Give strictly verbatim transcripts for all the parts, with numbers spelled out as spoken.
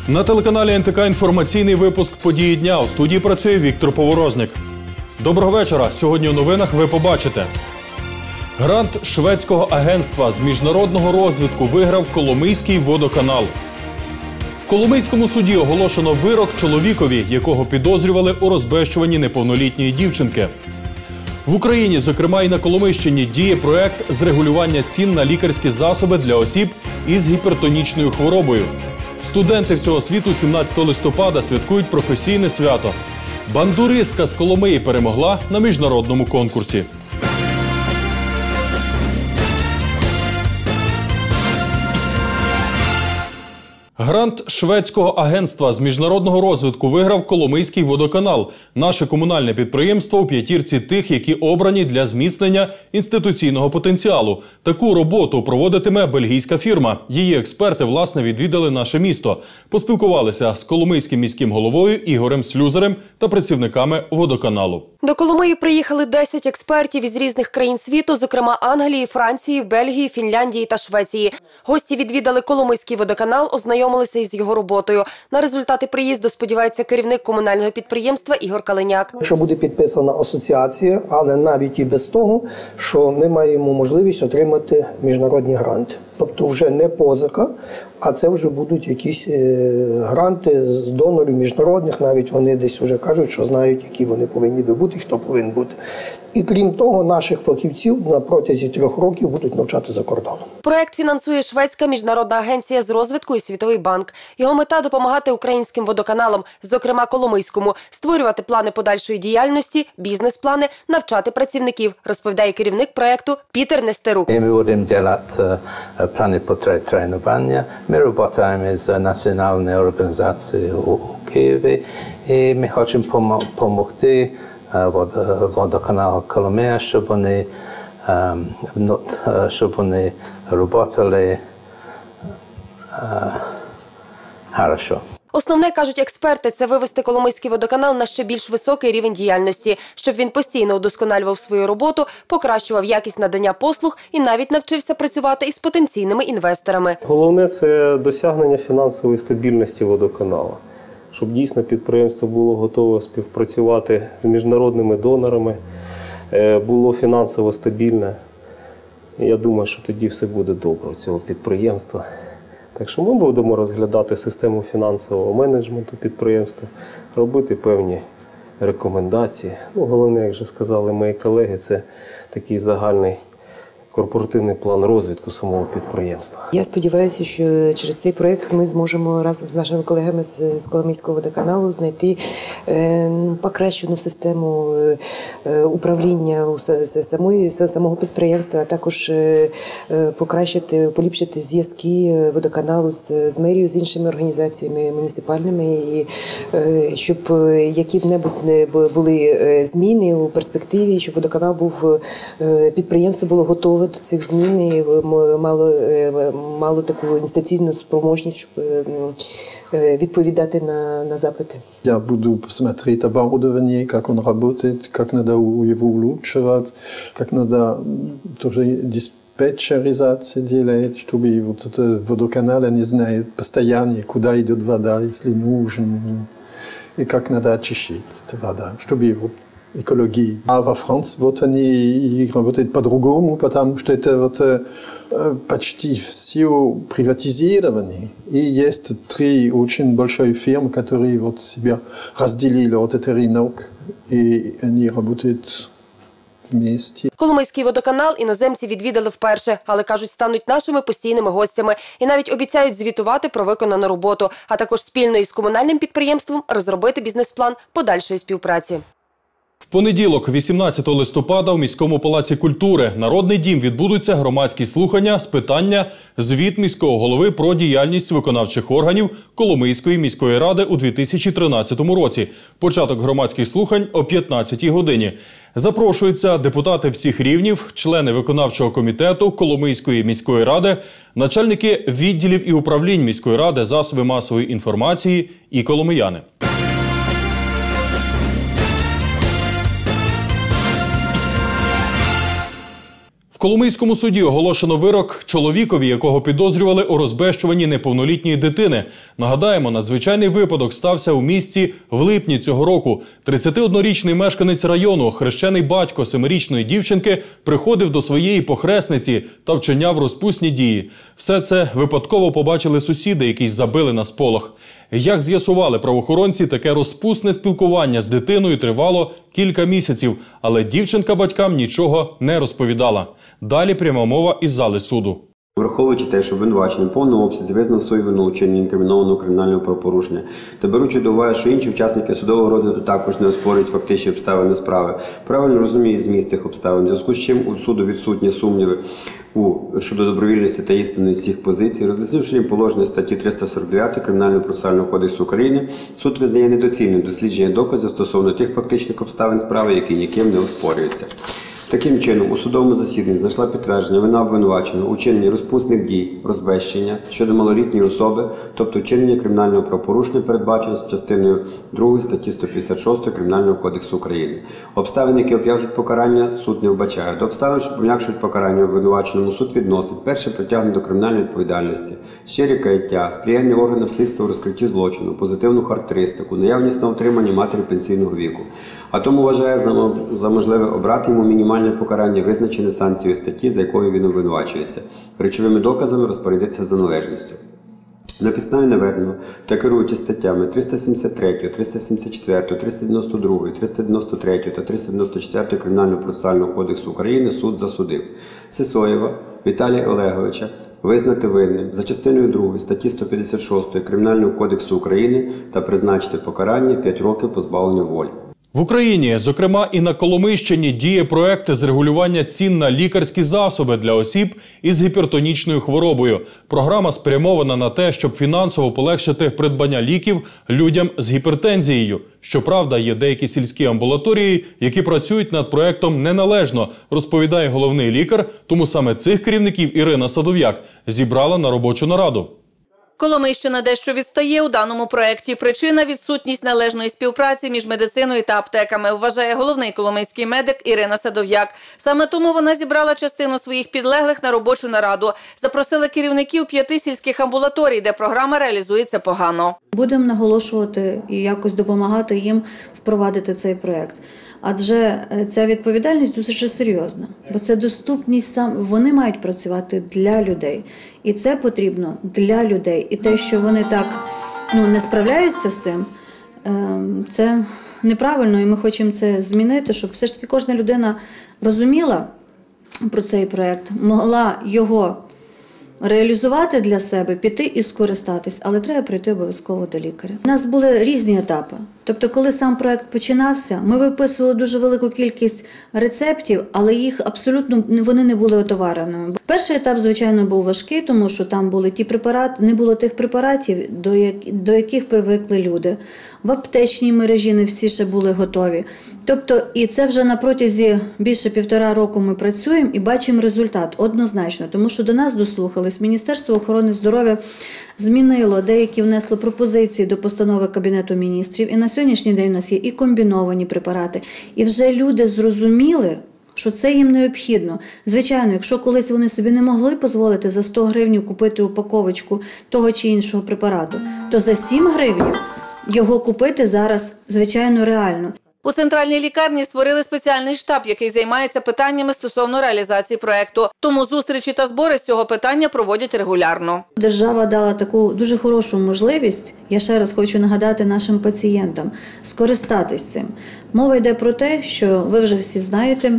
На телеканалі ен те ка інформаційний випуск «Події дня». У студії працює Віктор Поворозник. Доброго вечора. Сьогодні у новинах ви побачите. Грант шведського агентства з міжнародного розвитку виграв Коломийський водоканал. В Коломийському суді оголошено вирок чоловікові, якого підозрювали у розбещуванні неповнолітньої дівчинки. В Україні, зокрема і на Коломийщині, діє проект з регулювання цін на лікарські засоби для осіб із гіпертонічною хворобою. Студенти всього світу сімнадцятого листопада святкують професійне свято. Бандуристка з Коломиї перемогла на міжнародному конкурсі. Грант шведського агентства з міжнародного розвитку виграв Коломийський водоканал. Наше комунальне підприємство у п'ятірці тих, які обрані для зміцнення інституційного потенціалу. Таку роботу проводитиме бельгійська фірма. Її експерти, власне, відвідали наше місто. Поспілкувалися з Коломийським міським головою Ігорем Слюзарем та працівниками водоканалу. До Коломиї приїхали десять експертів із різних країн світу, зокрема Англії, Франції, Бельгії, Фінляндії та Швеції. Гості відвідали Коломийський водоканал, ознайомилися із його роботою. На результати приїзду сподівається керівник комунального підприємства Ігор Калиняк. Якщо буде підписана асоціація, але навіть і без того, що ми маємо можливість отримати міжнародні гранти. Тобто вже не позика, а це вже будуть якісь гранти з донорів міжнародних, навіть вони десь вже кажуть, що знають, які вони повинні бути, хто повинен бути. І крім того, наших фахівців на протязі трьох років будуть навчати за кордоном. Проект фінансує Шведська міжнародна агенція з розвитку і Світовий банк. Його мета – допомагати українським водоканалам, зокрема Коломийському, створювати плани подальшої діяльності, бізнес-плани, навчати працівників, розповідає керівник проекту Пітер Нестерук. Ми будемо робити плани по тренування. Ми працюємо з національною організацією у Києві і ми хочемо допомогти водоканал Коломия, щоб вони, щоб вони працювали хорошо. Основне, кажуть експерти, це вивести Коломийський водоканал на ще більш високий рівень діяльності, щоб він постійно удосконалював свою роботу, покращував якість надання послуг і навіть навчився працювати із потенційними інвесторами. Головне – це досягнення фінансової стабільності водоканалу. Щоб дійсно підприємство було готове співпрацювати з міжнародними донорами, було фінансово стабільне. Я думаю, що тоді все буде добре у цього підприємства. Так що ми будемо розглядати систему фінансового менеджменту підприємства, робити певні рекомендації. Ну, головне, як вже сказали мої колеги, це такий загальний корпоративний план розвитку самого підприємства. Я сподіваюся, що через цей проєкт ми зможемо разом з нашими колегами з Коломийського водоканалу знайти покращену систему управління самої, самого підприємства, а також покращити, поліпшити зв'язки водоканалу з, з мерією, з іншими організаціями муніципальними, і щоб які-небудь були зміни у перспективі, щоб водоканал був, підприємство було готове до цих змін і мало, мало таку інституційну спроможність, щоб відповідати на, на запити. Я буду посмотреть оборудование, как он работает, как надо его улучшать, как надо тоже диспетчеризацию делать, чтобы вот это водоканал, они знают постоянно, куда идет вода, если нужен, и как надо очищать эту воду, чтобы его экологии. А во Франции вот они работают по-другому, потому что это вот почти все приватизировано. И есть три очень большие фирмы, которые вот себя разделили вот этот рынок, и они работают вместе. Коломийський водоканал іноземці відвідали вперше, але, кажуть, стануть нашими постійними гостями і навіть обіцяють звітувати про виконану роботу, а також спільно із комунальним підприємством розробити бізнес-план подальшої співпраці. В понеділок, вісімнадцятого листопада, у міському палаці культури «Народний дім» відбудуться громадські слухання з питання «Звіт міського голови про діяльність виконавчих органів Коломийської міської ради у дві тисячі тринадцятому році». Початок громадських слухань о п'ятнадцятій годині. Запрошуються депутати всіх рівнів, члени виконавчого комітету Коломийської міської ради, начальники відділів і управлінь міської ради, засоби масової інформації і коломияни. Коломийському суді оголошено вирок чоловікові, якого підозрювали у розбещуванні неповнолітньої дитини. Нагадаємо, надзвичайний випадок стався у місті в липні цього року. тридцятиоднорічний мешканець району, хрещений батько семирічної дівчинки, приходив до своєї похресниці та вчиняв розпусні дії. Все це випадково побачили сусіди, які забили на сполох. Як з'ясували правоохоронці, таке розпусне спілкування з дитиною тривало кілька місяців, але дівчинка батькам нічого не розповідала. Далі пряма мова із зали суду. Враховуючи те, що обвинувачений в повному обсязі визнав свою вину у вчиненні інкримінованого кримінального правопорушення, та беручи до уваги, що інші учасники судового розгляду також не оспорюють фактичні обставини справи, правильно розуміє зміст цих обставин, в зв'язку з чим у суду відсутні сумніви у щодо добровільності та істинності їх позицій, роз'яснивши їм положення статті триста сорок дев'ять Кримінального процесуального кодексу України, суд визнає недоцільним дослідження доказів стосовно тих фактичних обставин справи, які ніким не оспорюються. Таким чином, у судовому засіданні знайшла підтвердження вина обвинуваченого у вчиненні розпусних дій, розбещення щодо малолітньої особи, тобто вчинення кримінального правопорушення, передбачено частиною другої статті сто п'ятдесят шість Кримінального кодексу України. Обставин, які обтяжують покарання, суд не вбачає. До обставин, що пом'якшують покарання обвинуваченому, суд відносить: перше, притягнення до кримінальної відповідальності, щирі каяття, сприяння органів слідства у розкритті злочину, позитивну характеристику, наявність на утриманні матері пенсійного віку. А тому вважає за, за можливе обрати йому мінімальне покарання, визначене санкцією статті, за якою він обвинувачується. Речовими доказами розпорядиться за належністю. На підставі наведеного та керуючись статтями триста сімдесят три, триста сімдесят чотири, триста дев'яносто два, триста дев'яносто три та триста дев'яносто чотири Кримінального процесуального кодексу України суд засудив Сисоєва Віталія Олеговича визнати винним за частиною другої статті сто п'ятдесят шість Кримінального кодексу України та призначити покарання п'ять років позбавлення волі. В Україні, зокрема і на Коломийщині, діє проект з регулювання цін на лікарські засоби для осіб із гіпертонічною хворобою. Програма спрямована на те, щоб фінансово полегшити придбання ліків людям з гіпертензією. Щоправда, є деякі сільські амбулаторії, які працюють над проектом неналежно, розповідає головний лікар, тому саме цих керівників Ірина Садов'як зібрала на робочу нараду. Коломийщина дещо відстає у даному проєкті. Причина – відсутність належної співпраці між медициною та аптеками, вважає головний коломийський медик Ірина Садов'як. Саме тому вона зібрала частину своїх підлеглих на робочу нараду. Запросила керівників п'яти сільських амбулаторій, де програма реалізується погано. Будемо наголошувати і якось допомагати їм впровадити цей проєкт. Адже ця відповідальність дуже серйозна, бо це доступність сам, вони мають працювати для людей. І це потрібно для людей. І те, що вони так ну, не справляються з цим, це неправильно, і ми хочемо це змінити, щоб все ж таки кожна людина розуміла про цей проєкт, могла його реалізувати для себе, піти і скористатись, але треба прийти обов'язково до лікаря. У нас були різні етапи. Тобто, коли сам проєкт починався, ми виписували дуже велику кількість рецептів, але їх абсолютно вони не були отовареними. Перший етап, звичайно, був важкий, тому що там були ті препарати, не було тих препаратів, до, як, до яких привикли люди. В аптечній мережі не всі ще були готові. Тобто, і це вже на протязі більше півтора року ми працюємо і бачимо результат однозначно, тому що до нас дослухались. Міністерство охорони здоров'я змінило, деякі внесло пропозиції до постанови Кабінету міністрів. І на сьогоднішній день у нас є і комбіновані препарати. І вже люди зрозуміли, що це їм необхідно. Звичайно, якщо колись вони собі не могли дозволити за сто гривень купити упаковочку того чи іншого препарату, то за сім гривень його купити зараз, звичайно, реально. У центральній лікарні створили спеціальний штаб, який займається питаннями стосовно реалізації проєкту. Тому зустрічі та збори з цього питання проводять регулярно. Держава дала таку дуже хорошу можливість, я ще раз хочу нагадати нашим пацієнтам, скористатись цим. Мова йде про те, що ви вже всі знаєте,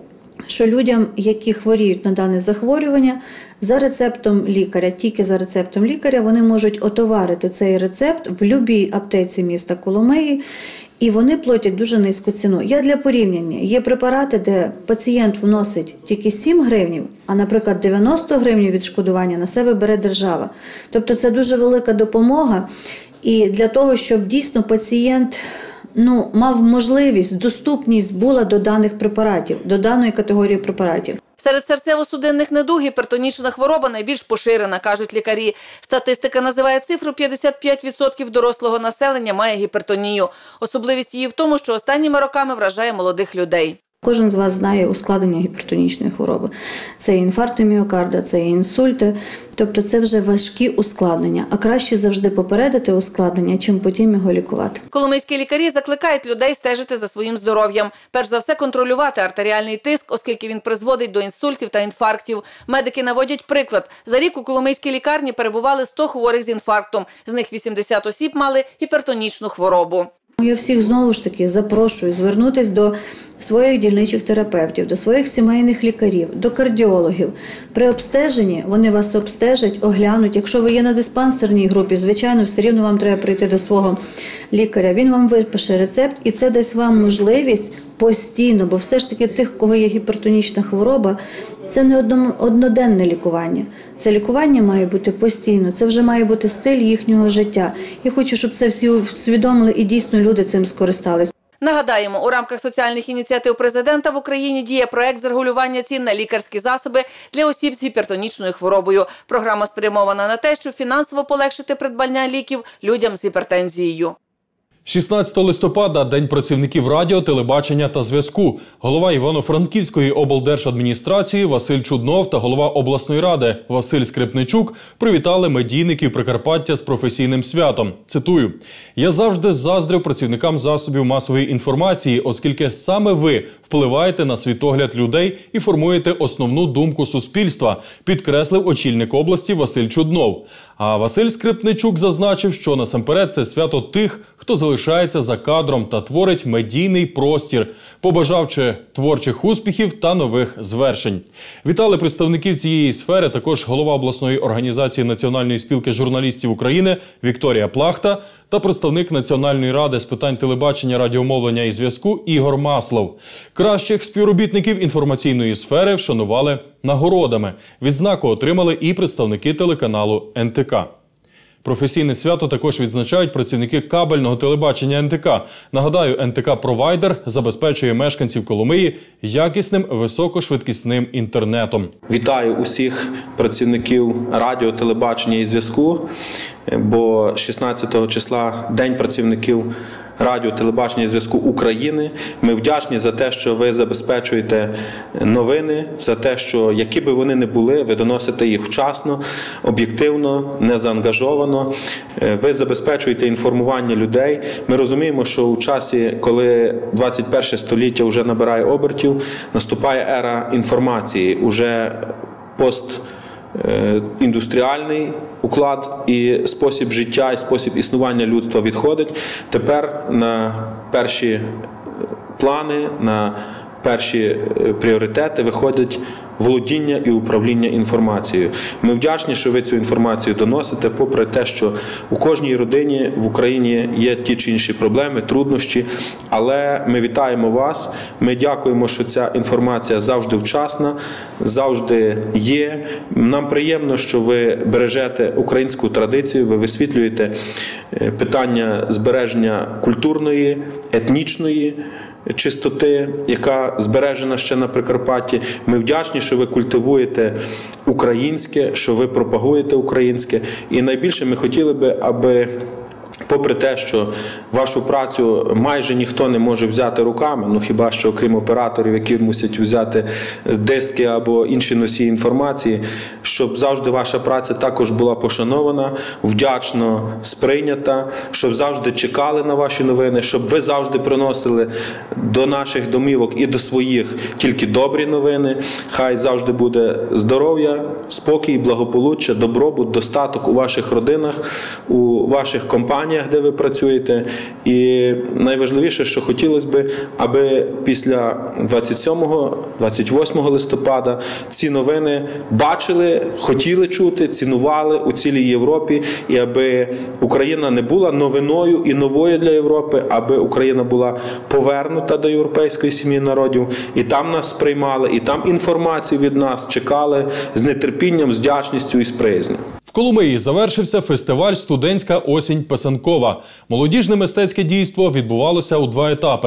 що людям, які хворіють на дане захворювання, за рецептом лікаря, тільки за рецептом лікаря, вони можуть отоварити цей рецепт в будь-якій аптеці міста Коломиї, і вони платять дуже низьку ціну. Я для порівняння. Є препарати, де пацієнт вносить тільки сім гривень, а, наприклад, дев'яносто гривень відшкодування на себе бере держава. Тобто це дуже велика допомога. І для того, щоб дійсно пацієнт ну, мав можливість, доступність була до даних препаратів, до даної категорії препаратів. Серед серцево-судинних недуг гіпертонічна хвороба найбільш поширена, кажуть лікарі. Статистика називає цифру: п'ятдесят п'ять відсотків дорослого населення має гіпертонію. Особливість її в тому, що останніми роками вражає молодих людей. Кожен з вас знає ускладнення гіпертонічної хвороби. Це і інфаркти міокарда, це і інсульти. Тобто це вже важкі ускладнення. А краще завжди попередити ускладнення, чим потім його лікувати. Коломийські лікарі закликають людей стежити за своїм здоров'ям. Перш за все контролювати артеріальний тиск, оскільки він призводить до інсультів та інфарктів. Медики наводять приклад. За рік у Коломийській лікарні перебували сто хворих з інфарктом. З них вісімдесят осіб мали гіпертонічну хворобу. Я всіх знову ж таки запрошую звернутися до своїх дільничих терапевтів, до своїх сімейних лікарів, до кардіологів. При обстеженні вони вас обстежать, оглянуть. Якщо ви є на диспансерній групі, звичайно, все рівно вам треба прийти до свого лікаря. Він вам випише рецепт і це дасть вам можливість постійно, бо все ж таки тих, у кого є гіпертонічна хвороба, це не одноденне лікування. Це лікування має бути постійно, це вже має бути стиль їхнього життя. Я хочу, щоб це всі усвідомили і дійсно люди цим скористались. Нагадаємо, у рамках соціальних ініціатив президента в Україні діє проект з регулювання цін на лікарські засоби для осіб з гіпертонічною хворобою. Програма спрямована на те, щоб фінансово полегшити придбання ліків людям з гіпертензією. шістнадцятого листопада – День працівників радіо, телебачення та зв'язку. Голова Івано-Франківської облдержадміністрації Василь Чуднов та голова обласної ради Василь Скрипничук привітали медійників Прикарпаття з професійним святом. Цитую: «Я завжди заздрив працівникам засобів масової інформації, оскільки саме ви впливаєте на світогляд людей і формуєте основну думку суспільства», підкреслив очільник області Василь Чуднов. А Василь Скрипничук зазначив, що насамперед це свято тих, хто залишається за кадром та творить медійний простір, побажавши творчих успіхів та нових звершень. Вітали представників цієї сфери також голова обласної організації Національної спілки журналістів України Вікторія Плахта та представник Національної ради з питань телебачення, радіомовлення і зв'язку Ігор Маслов. Кращих співробітників інформаційної сфери вшанували нагородами. Відзнаку отримали і представники телеканалу ен те ка. Професійне свято також відзначають працівники кабельного телебачення ен те ка. Нагадаю, ен те ка-провайдер забезпечує мешканців Коломиї якісним високошвидкісним інтернетом. Вітаю усіх працівників радіо, телебачення і зв'язку, бо шістнадцятого числа День працівників радіо, телебачення і зв'язку України. Ми вдячні за те, що ви забезпечуєте новини, за те, що які би вони не були, ви доносите їх вчасно, об'єктивно, незаангажовано. Ви забезпечуєте інформування людей. Ми розуміємо, що у часі, коли двадцять перше століття вже набирає обертів, наступає ера інформації, уже пост індустріальний уклад і спосіб життя, і спосіб існування людства відходить. Тепер на перші плани, на перші пріоритети виходить володіння і управління інформацією. Ми вдячні, що ви цю інформацію доносите, попри те, що у кожній родині в Україні є ті чи інші проблеми, труднощі, але ми вітаємо вас, ми дякуємо, що ця інформація завжди вчасна, завжди є. Нам приємно, що ви бережете українську традицію, ви висвітлюєте питання збереження культурної, етнічної чистоти, яка збережена ще на Прикарпатті. Ми вдячні, що ви культивуєте українське, що ви пропагуєте українське. І найбільше ми хотіли би, аби попри те, що вашу працю майже ніхто не може взяти руками, ну хіба що окрім операторів, які мусять взяти диски або інші носії інформації, щоб завжди ваша праця також була пошанована, вдячно сприйнята, щоб завжди чекали на ваші новини, щоб ви завжди приносили до наших домівок і до своїх тільки добрі новини. Хай завжди буде здоров'я, спокій, благополуччя, добробут, достаток у ваших родинах, у ваших компаніях, де ви працюєте. І найважливіше, що хотілося б, аби після двадцять сьомого - двадцять восьмого листопада ці новини бачили, хотіли чути, цінували у цілій Європі, і аби Україна не була новиною і новою для Європи, аби Україна була повернута до європейської сім'ї народів, і там нас сприймали, і там інформацію від нас чекали з нетерпінням, з вдячністю і з приязню. В Коломиї завершився фестиваль «Студентська осінь писанкова». Молодіжне мистецьке дійство відбувалося у два етапи.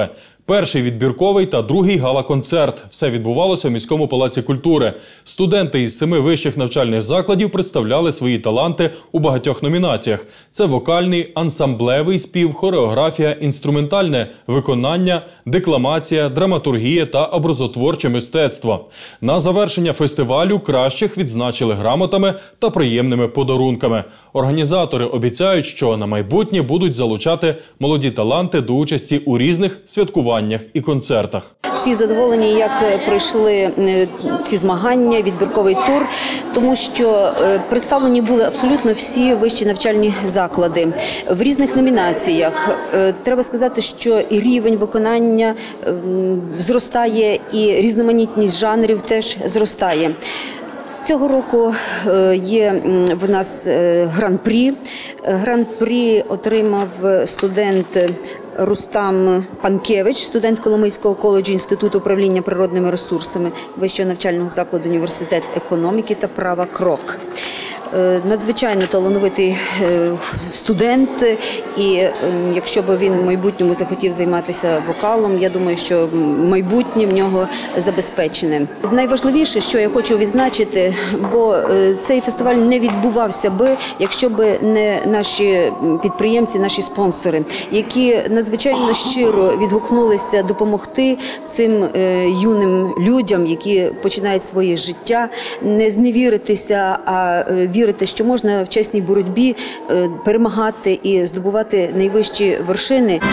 Перший відбірковий та другий гала-концерт. Все відбувалося в міському палаці культури. Студенти із семи вищих навчальних закладів представляли свої таланти у багатьох номінаціях. Це вокальний, ансамблевий спів, хореографія, інструментальне виконання, декламація, драматургія та образотворче мистецтво. На завершення фестивалю кращих відзначили грамотами та приємними подарунками. Організатори обіцяють, що на майбутнє будуть залучати молоді таланти до участі у різних святкуваннях і концертах. Всі задоволені, як пройшли ці змагання, відбірковий тур, тому що представлені були абсолютно всі вищі навчальні заклади в різних номінаціях. Треба сказати, що і рівень виконання зростає, і різноманітність жанрів теж зростає. Цього року є в нас гран-прі. Гран-прі отримав студент Рустам Панкевич, студент Коломийського коледжу Інституту управління природними ресурсами Вищого навчального закладу Університет економіки та права «Крок». Надзвичайно талановитий студент, і якщо б він в майбутньому захотів займатися вокалом, я думаю, що майбутнє в нього забезпечене. Найважливіше, що я хочу відзначити, бо цей фестиваль не відбувався би, якщо б не наші підприємці, наші спонсори, які надзвичайно щиро відгукнулися допомогти цим юним людям, які починають своє життя, не зневіритися, а вірити, що можна в чесній боротьбі перемагати і здобувати найвищі вершини.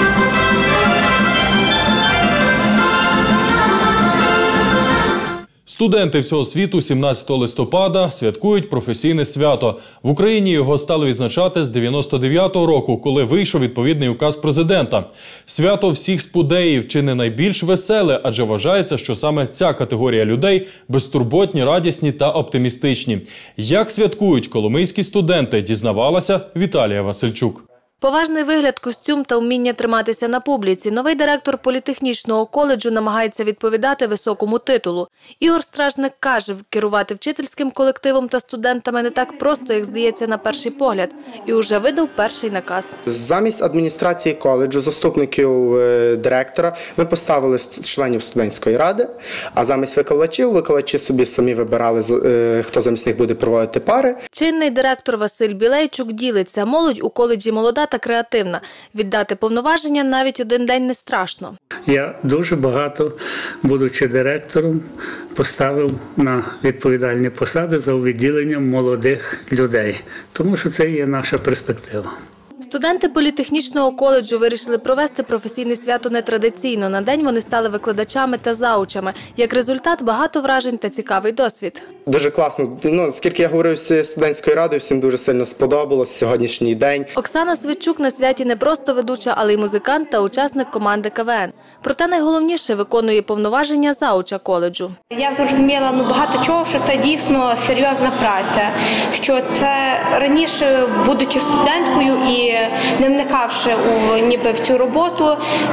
Студенти всього світу сімнадцятого листопада святкують професійне свято. В Україні його стали відзначати з дев'яносто дев'ятого року, коли вийшов відповідний указ президента. Свято всіх спудеїв чи не найбільш веселе, адже вважається, що саме ця категорія людей безтурботні, радісні та оптимістичні. Як святкують коломийські студенти, дізнавалася Віталія Васильчук. Поважний вигляд, костюм та вміння триматися на публіці. Новий директор політехнічного коледжу намагається відповідати високому титулу. Ігор Стражник каже, керувати вчительським колективом та студентами не так просто, як здається на перший погляд. І вже видав перший наказ. Замість адміністрації коледжу, заступників директора, ми поставили членів студентської ради, а замість викладачів, викладачі собі самі вибирали, хто замість них буде проводити пари. Чинний директор Василь Білейчук ділиться. Молодь у коледжі молода та креативна. Віддати повноваження навіть один день не страшно. Я дуже багато, будучи директором, поставив на відповідальні посади за відділенням молодих людей, тому що це є наша перспектива. Студенти політехнічного коледжу вирішили провести професійне свято нетрадиційно. На день вони стали викладачами та заучами. Як результат – багато вражень та цікавий досвід. Дуже класно. Ну, скільки я говорив з студентською радою, всім дуже сильно сподобалось сьогоднішній день. Оксана Свитчук на святі не просто ведуча, але й музикант та учасник команди ка ве ен. Проте найголовніше – виконує повноваження зауча коледжу. Я зрозуміла ну, багато чого, що це дійсно серйозна праця. Що це раніше, будучи студенткою і не вникавши у, ніби в цю роботу,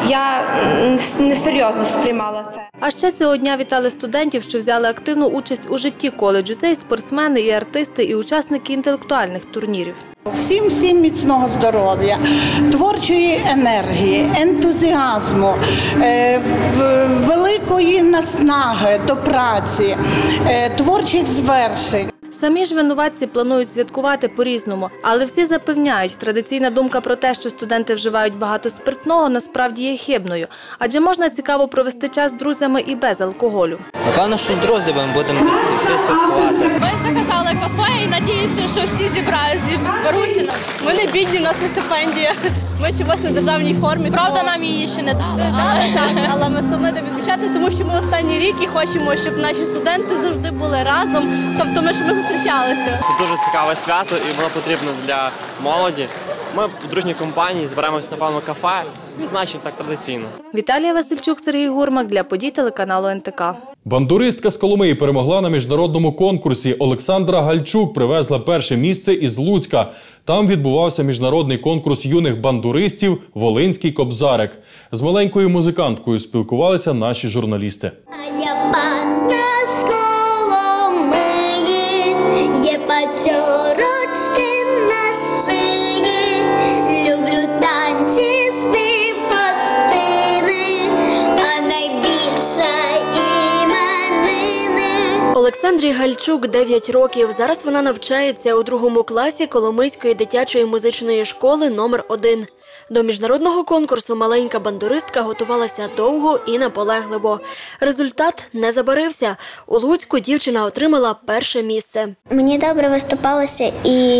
я несерйозно сприймала це. А ще цього дня вітали студентів, що взяли активну участь у житті коледжу. Це і спортсмени, і артисти, і учасники інтелектуальних турнірів. Всім, всім міцного здоров'я, творчої енергії, ентузіазму, великої наснаги до праці, творчих звершень. Самі ж винуватці планують святкувати по-різному. Але всі запевняють, традиційна думка про те, що студенти вживають багато спиртного, насправді є хибною. Адже можна цікаво провести час з друзями і без алкоголю. Напевно, що з друзями будемо святкувати. Ми заказали кафе і надіюся, що всі зберуться. Ми не бідні, в нас є стипендія. Ми чомусь на державній формі. Правда, нам її ще не дали. Але, так, але ми все одно йдемо відмічати, тому що ми останній рік і хочемо, щоб наші студенти завжди були разом. Тобто ми, щоб ми зустрічалися. Це дуже цікаве свято і воно потрібно для молоді. Ми в дружній компанії зберемося, напевно, в кафе. Відзначимо так традиційно. Віталія Васильчук, Сергій Гурмак для подій телеканалу ен те ка. Бандуристка з Коломиї перемогла на міжнародному конкурсі. Олександра Гальчук привезла перше місце із Луцька. Там відбувався міжнародний конкурс юних бандуристів «Волинський кобзарик». З маленькою музиканткою спілкувалися наші журналісти. Олександрі Гальчук дев'ять років. Зараз вона навчається у другому класі Коломийської дитячої музичної школи номер один. До міжнародного конкурсу маленька бандуристка готувалася довго і наполегливо. Результат не забарився. У Луцьку дівчина отримала перше місце. Мені добре виступалося, і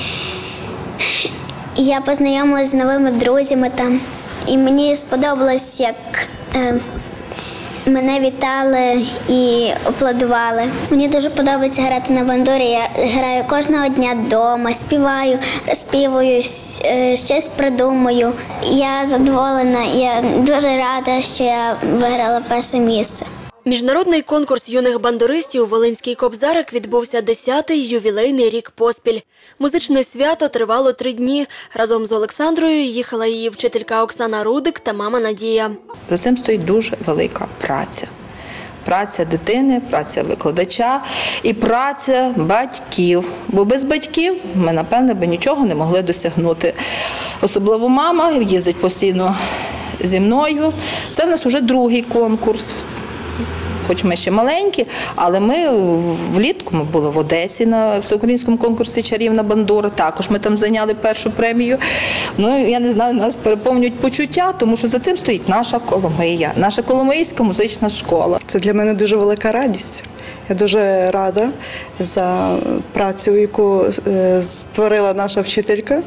я познайомилася з новими друзями там. І мені сподобалось, як е, мене вітали і аплодували. Мені дуже подобається грати на бандурі. Я граю кожного дня вдома, співаю, розпівую, щось придумую. Я задоволена, я дуже рада, що я виграла перше місце. Міжнародний конкурс юних бандуристів «Волинський кобзарик» відбувся десятий ювілейний рік поспіль. Музичне свято тривало три дні. Разом з Олександрою їхала її вчителька Оксана Рудик та мама Надія. За цим стоїть дуже велика праця. Праця дитини, праця викладача і праця батьків. Бо без батьків ми, напевне, би нічого не могли досягнути. Особливо мама їздить постійно зі мною. Це в нас вже другий конкурс. Хоч ми ще маленькі, але ми влітку ми були в Одесі на всеукраїнському конкурсі «Чарівна бандура». Також ми там зайняли першу премію. Ну, я не знаю, нас переповнюють почуття, тому що за цим стоїть наша Коломия, наша Коломийська музична школа. Це для мене дуже велика радість. Я дуже рада за працю, яку створила наша вчителька.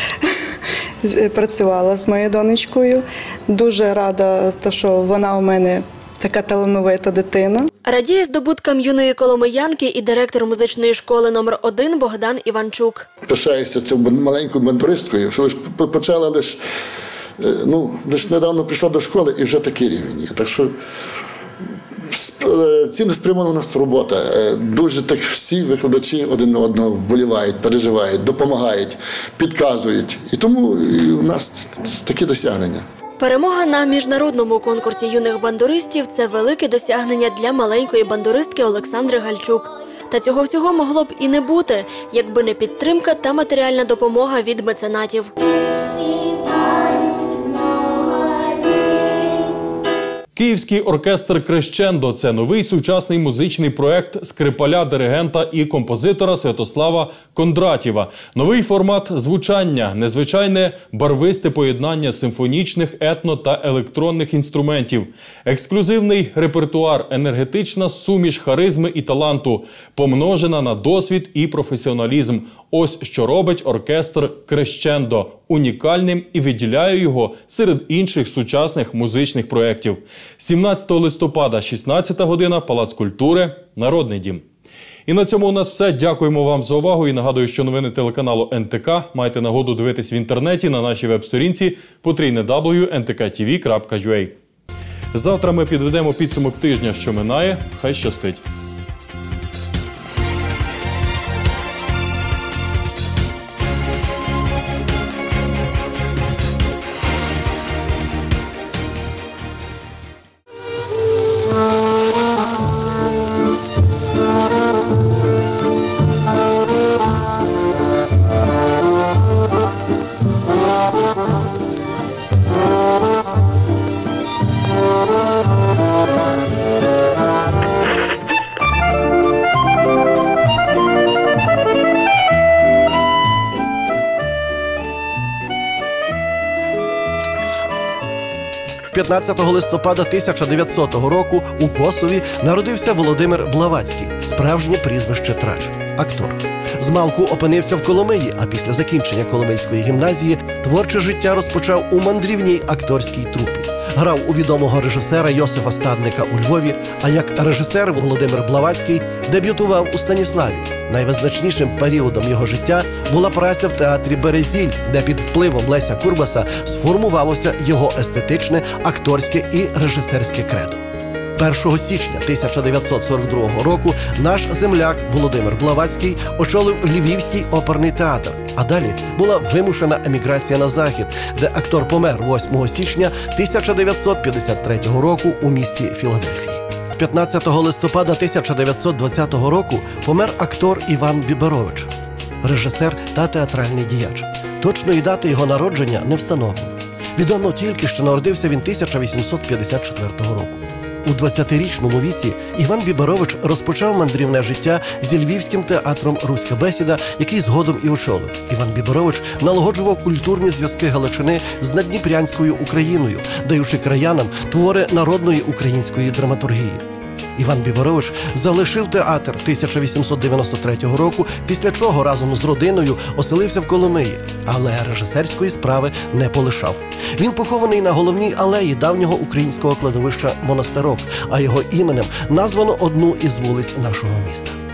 Працювала з моєю донечкою. Дуже рада, що вона у мене така талановита дитина. Радіє здобуткам юної коломиянки і директор музичної школи номер один Богдан Іванчук. Пишаюся цю маленькою бандуристкою, що лише почала лише, ну, лише недавно прийшла до школи і вже такий рівень є. Так що цілеспрямована у нас робота. Дуже так всі викладачі один на одного вболівають, переживають, допомагають, підказують. І тому у нас такі досягнення. Перемога на міжнародному конкурсі юних бандуристів – це велике досягнення для маленької бандуристки Олександри Гальчук. Та цього всього могло б і не бути, якби не підтримка та матеріальна допомога від меценатів. Київський оркестр «Крещендо» – це новий сучасний музичний проект скрипаля, диригента і композитора Святослава Кондратєва. Новий формат звучання, незвичайне барвисте поєднання симфонічних, етно та електронних інструментів. Ексклюзивний репертуар, енергетична суміш харизми і таланту, помножена на досвід і професіоналізм. Ось що робить оркестр «Крещендо» унікальним і виділяє його серед інших сучасних музичних проєктів. сімнадцятого листопада, шістнадцята година, Палац культури, Народний дім. І на цьому у нас все. Дякуємо вам за увагу і нагадую, що новини телеканалу ен те ка маєте нагоду дивитись в інтернеті на нашій веб-сторінці потрійне дабл ю крапка ен те ка ті ві крапка ю а. Завтра ми підведемо підсумок тижня, що минає. Хай щастить! п'ятнадцятого листопада тисяча дев'ятсотого року у Косові народився Володимир Блаватський, справжнє прізвище Трач, актор. Змалку опинився в Коломиї, а після закінчення Коломийської гімназії творче життя розпочав у мандрівній акторській трупі. Грав у відомого режисера Йосифа Стадника у Львові, а як режисер Володимир Блаватський дебютував у Станіславі. Найвизначнішим періодом його життя була праця в театрі «Березіль», де під впливом Леся Курбаса сформувалося його естетичне, акторське і режисерське кредо. першого січня тисяча дев'ятсот сорок другого року наш земляк Володимир Блаватський очолив Львівський оперний театр, а далі була вимушена еміграція на Захід, де актор помер восьмого січня тисяча дев'ятсот п'ятдесят третього року у місті Філадельфії. п'ятнадцятого листопада тисяча дев'ятсот двадцятого року помер актор Іван Біберович, режисер та театральний діяч. Точної дати його народження не встановлено. Відомо тільки, що народився він тисяча вісімсот п'ятдесят четвертого року. у двадцятирічному віці Іван Біберович розпочав мандрівне життя зі Львівським театром «Руська бесіда», який згодом і очолив. Іван Біберович налагоджував культурні зв'язки Галичини з наддніпрянською Україною, даючи краянам твори народної української драматургії. Іван Біберович залишив театр тисяча вісімсот дев'яносто третього року, після чого разом з родиною оселився в Коломиї, але режисерської справи не полишав. Він похований на головній алеї давнього українського кладовища Монастирок, а його іменем названо одну із вулиць нашого міста.